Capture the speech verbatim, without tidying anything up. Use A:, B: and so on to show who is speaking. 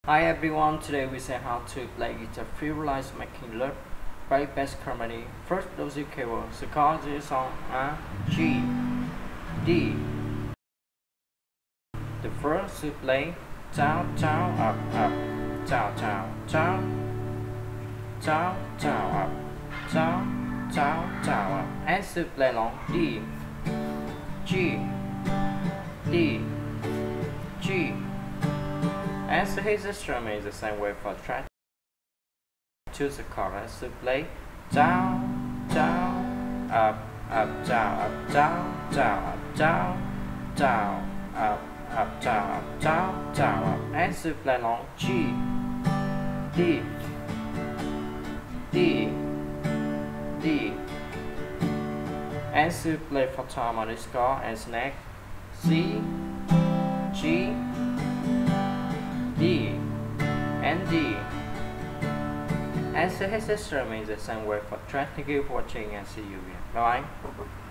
A: Hi everyone, today we say how to play guitar freelance making love by bass harmony. First those keywords, the chords is on A, G, D. The first to play down, down, up, up, down, down, down, down, down, up, down, down, down, up. And to play along D, G, D, G. And so his instrument is the same way for track. Choose the chorus to play down, down, up, up, down, up, down, down, up, down, down, up, up, down, up, down, down, up. And to play along G, D, D, D. And to play for tom on the score and neck C, G, D, and D. And so his instrument is the same way for track. Thank you for watching and see you again. Bye bye.